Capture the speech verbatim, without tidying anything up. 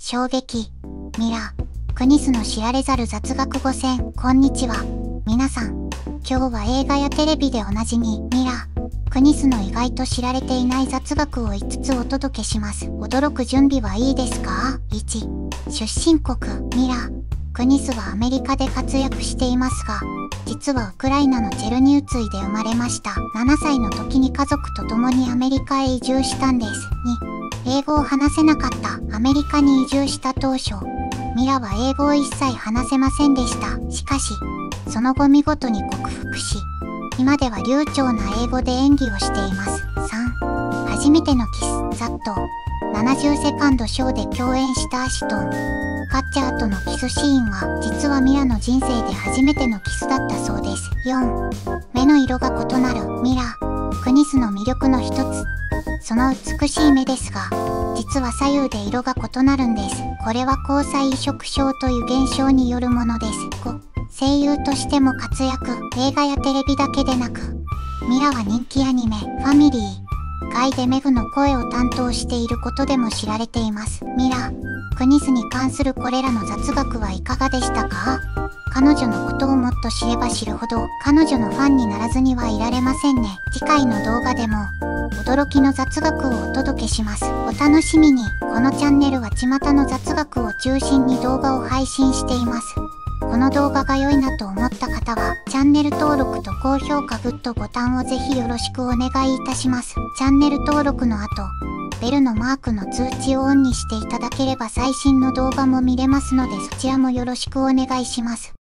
衝撃。ミラ・クニスの知られざる雑学ごせん。こんにちは。皆さん。今日は映画やテレビでおなじみ、ミラ・クニスの意外と知られていない雑学をいつつお届けします。驚く準備はいいですか？ いち. 出身国、ミラ・クニスはアメリカで活躍していますが、実はウクライナのチェルニウツィで生まれました。ななさいの時に家族と共にアメリカへ移住したんです。に. 英語を話せなかった。アメリカに移住した当初、ミラは英語を一切話せませんでした。しかし、その後見事に克服し、今では流暢な英語で演技をしています。さん. 初めてのキス、ザット。ななじゅうセカンドショーで共演したアシュトン・カッチャーとのキスシーンは、実はミラの人生で初めてのキスだったそうです。よん. 目の色が異なる、ミラ・クニスの魅力の一つ。その美しい目ですが、実は左右で色が異なるんです。これは虹彩移植症という現象によるものです。ご. 声優としても活躍。映画やテレビだけでなく、ミラは人気アニメ、ファミリー、ガイでメグの声を担当していることでも知られています。ミラ・クニスに関するこれらの雑学はいかがでしたか？彼女のことをもっと知れば知るほど、彼女のファンにならずにはいられませんね。次回の動画でも、驚きの雑学をお届けします。お楽しみに。このチャンネルは巷の雑学を中心に動画を配信しています。この動画が良いなと思った方は、チャンネル登録と高評価グッドボタンをぜひよろしくお願いいたします。チャンネル登録の後、ベルのマークの通知をオンにしていただければ最新の動画も見れますのでそちらもよろしくお願いします。